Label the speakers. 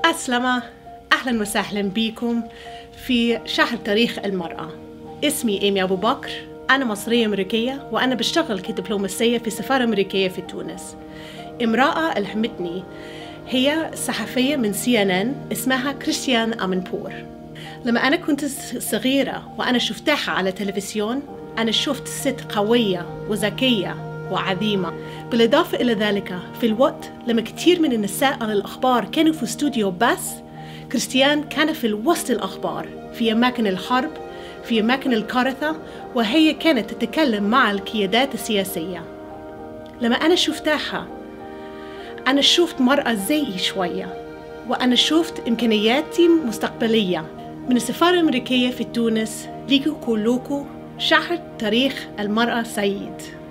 Speaker 1: السلامة، أهلا وسهلا بكم في شهر تاريخ المرأة. اسمي إيمي أبو بكر، أنا مصرية أمريكية وأنا بشتغل كدبلوماسية في السفارة الأمريكية في تونس. امرأة ألهمتني هي صحفية من CNN اسمها كريستيان أمنبور. لما أنا كنت صغيرة وأنا شفتها على تلفزيون، أنا شفت ست قوية وذكية وعظيمة. بالإضافة إلى ذلك، في الوقت لما كثير من النساء على الأخبار كانوا في استوديو بس، كريستيان كان في وسط الأخبار في أماكن الحرب، في أماكن الكارثة، وهي كانت تتكلم مع القيادات السياسية. لما أنا شفتها أنا شفت مرأة زيي شوية، وأنا شفت إمكانياتي مستقبلية. من السفارة الأمريكية في تونس ليكو كلكم شهر تاريخ المرأة سعيد.